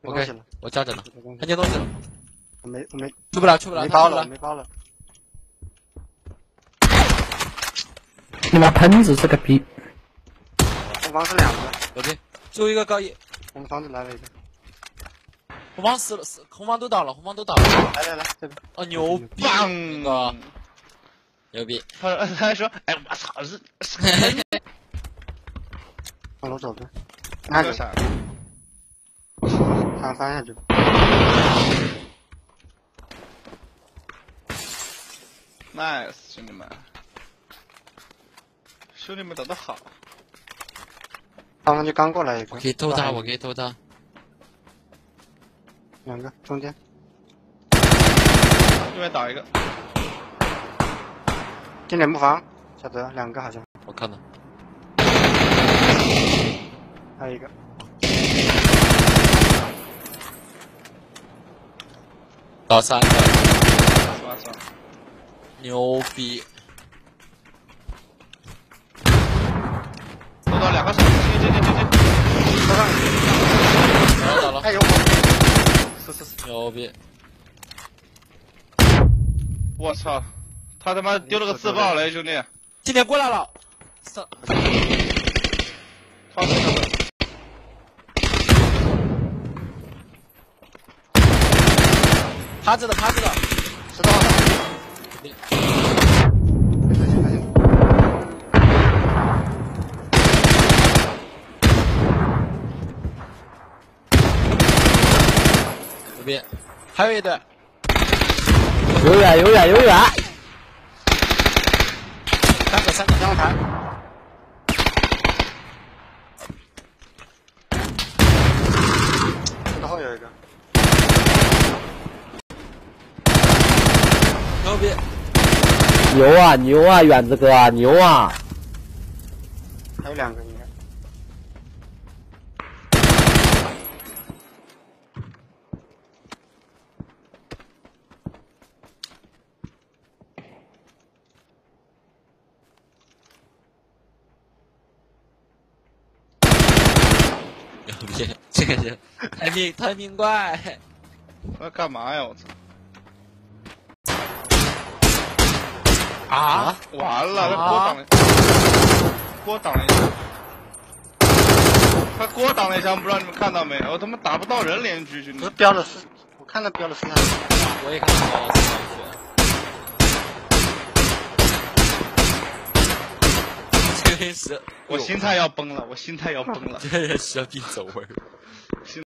OK， 我架着呢，看见东西了。 我没出不了，出不了， 没包了，没包了。 你妈喷子是个逼！ 红方是两个。 OK， 最后一个高一。 红方子来了一个。 红方死了，红方都倒了，红方都倒了。 来，这个。 哦，牛逼！ 棒！ 牛逼！ 他说，哎，我操，是。 往楼走的。那个啥。他翻下去。 Nice， 兄弟们，兄弟们打得好。 刚刚就刚过来一个。 我可以偷他，我可以偷他。 两个中间。 右边倒一个。 进点木房，小泽两个好像。 我看到。 还有一个。 倒3个。 算了。 牛逼！ 收到2个手，进， 收上。 倒了。 还有是。 牛逼！ 我操，他他妈丢了个自爆雷，兄弟！ 今天过来了。 超神的。 趴着的。 知道了。 这边还有一队。 有远。 3个阳台。然后有一个。 牛逼！ 牛啊，远子哥，牛啊！ 还有2个应该。 牛逼！这个人太命怪。 他干嘛呀？我操！ 啊！ 完了，他锅挡了一下。他锅挡了一下，不知道你们看到没？我他妈打不到人连狙，兄弟。 标的是，我看到标的是那个。 我也看到了，这个是， 我心态要崩了，这人蛇逼走位。